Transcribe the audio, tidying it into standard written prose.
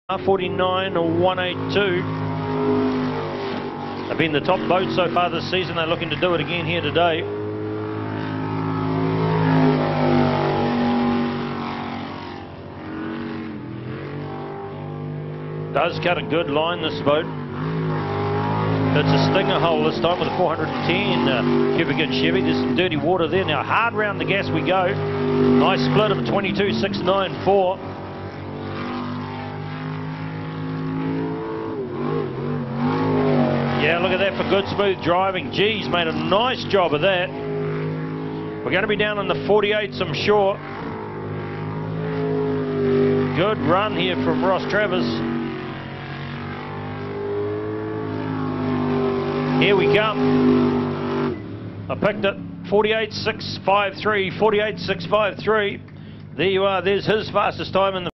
49 or 182. They've been the top boat so far this season. They're looking to do it again here today. Does cut a good line, this boat. It's a stinger hole this time with a 410 cubic inch Chevy. There's some dirty water there. Now hard round the gas we go. Nice split of 22.694. Yeah, look at that for good smooth driving. Geez, made a nice job of that. We're going to be down on the 48s, I'm sure. Good run here from Ross Travers. Here we come. I picked it 48.653, 48.653. There you are. There's his fastest time in the